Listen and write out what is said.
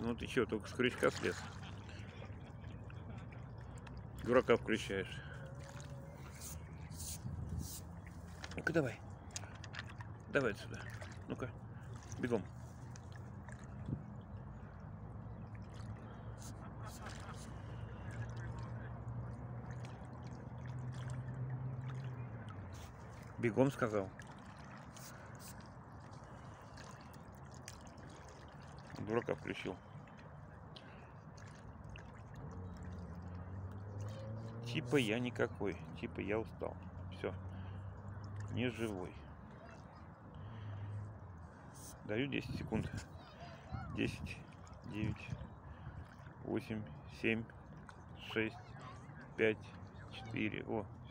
Ну ты чё, только с крючка слез. Дурака включаешь. Ну-ка давай. Давай отсюда. Ну-ка. Бегом. Бегом сказал. Дурака включил. Типа я никакой. Типа я устал. Все. Не живой. Даю 10 секунд. 10, 9, 8, 7, 6, 5, 4. О,